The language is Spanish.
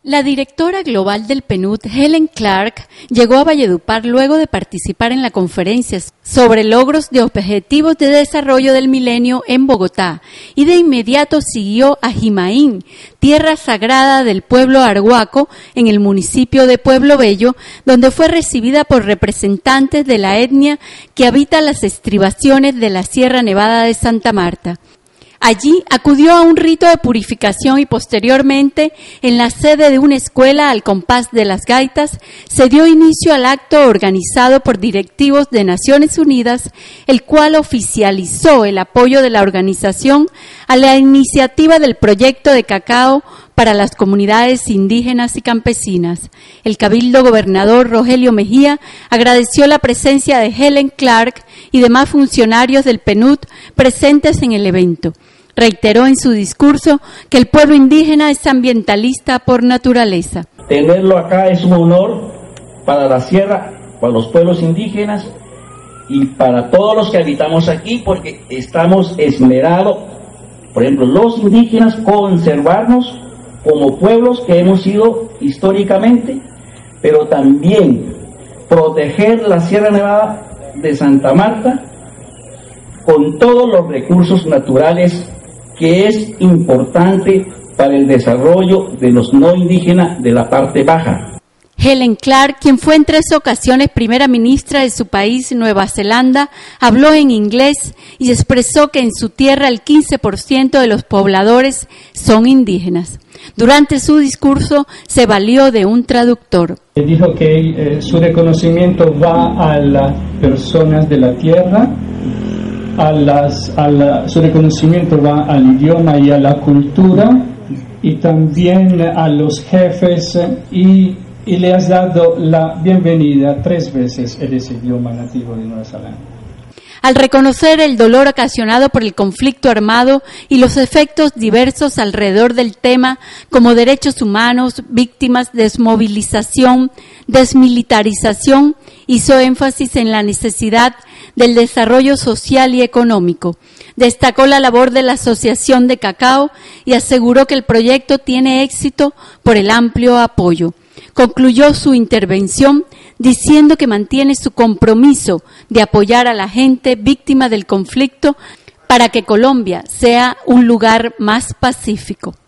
La directora global del PNUD, Helen Clark, llegó a Valledupar luego de participar en la conferencia sobre logros de objetivos de desarrollo del milenio en Bogotá y de inmediato siguió a Jimaín, tierra sagrada del pueblo arhuaco en el municipio de Pueblo Bello, donde fue recibida por representantes de la etnia que habita las estribaciones de la Sierra Nevada de Santa Marta. Allí acudió a un rito de purificación y posteriormente, en la sede de una escuela al compás de las gaitas, se dio inicio al acto organizado por directivos de Naciones Unidas, el cual oficializó el apoyo de la organización a la iniciativa del proyecto de cacao para las comunidades indígenas y campesinas. El cabildo gobernador Rogelio Mejía agradeció la presencia de Helen Clark y demás funcionarios del PNUD presentes en el evento. Reiteró en su discurso que el pueblo indígena es ambientalista por naturaleza. Tenerlo acá es un honor para la sierra, para los pueblos indígenas y para todos los que habitamos aquí, porque estamos esmerados, por ejemplo, los indígenas, conservarnos como pueblos que hemos sido históricamente, pero también proteger la Sierra Nevada de Santa Marta con todos los recursos naturales que es importante para el desarrollo de los no indígenas de la parte baja. Helen Clark, quien fue en 3 ocasiones primera ministra de su país, Nueva Zelanda, habló en inglés y expresó que en su tierra el 15% de los pobladores son indígenas. Durante su discurso se valió de un traductor. Dijo que su reconocimiento va a las personas de la tierra, su reconocimiento va al idioma y a la cultura y también a los jefes y le has dado la bienvenida 3 veces en ese idioma nativo de Nueva Zelanda. Al reconocer el dolor ocasionado por el conflicto armado y los efectos diversos alrededor del tema, como derechos humanos, víctimas, desmovilización, desmilitarización, hizo énfasis en la necesidad del desarrollo social y económico. Destacó la labor de la Asociación de Cacao y aseguró que el proyecto tiene éxito por el amplio apoyo. Concluyó su intervención diciendo que mantiene su compromiso de apoyar a la gente víctima del conflicto para que Colombia sea un lugar más pacífico.